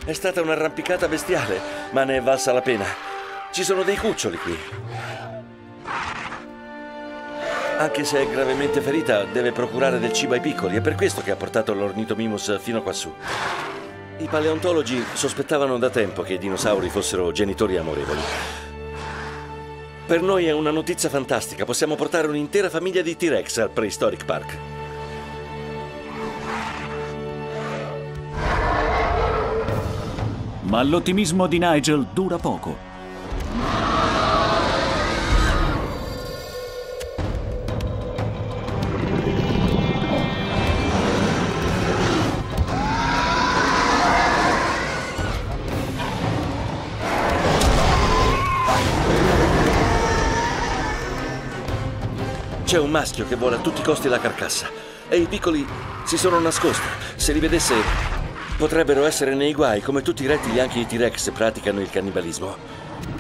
È stata un'arrampicata bestiale, ma ne è valsa la pena. Ci sono dei cuccioli qui. Anche se è gravemente ferita, deve procurare del cibo ai piccoli. È per questo che ha portato l'ornitomimus fino quassù. I paleontologi sospettavano da tempo che i dinosauri fossero genitori amorevoli. Per noi è una notizia fantastica. Possiamo portare un'intera famiglia di T-Rex al Prehistoric Park. Ma l'ottimismo di Nigel dura poco. C'è un maschio che vuole a tutti i costi la carcassa e i piccoli si sono nascosti. Se li vedesse potrebbero essere nei guai. Come tutti i rettili, anche i T-Rex praticano il cannibalismo.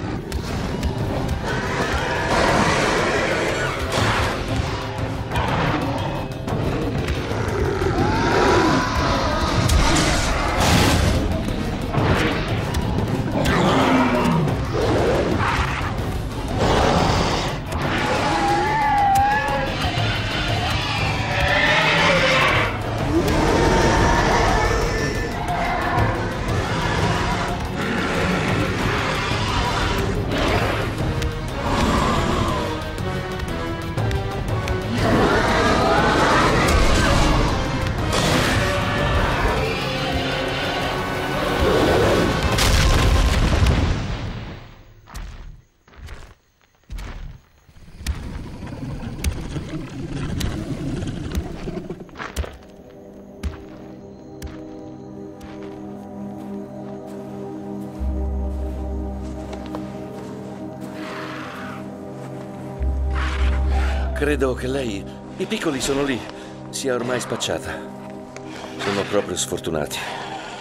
Credo che lei... I piccoli sono lì. Sia ormai spacciata. Sono proprio sfortunati.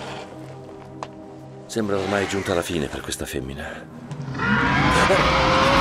Sembra ormai giunta la fine per questa femmina.